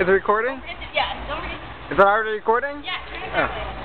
Is it recording? Yeah, don't forget. Is it already recording? Yeah, turn it Oh. that way.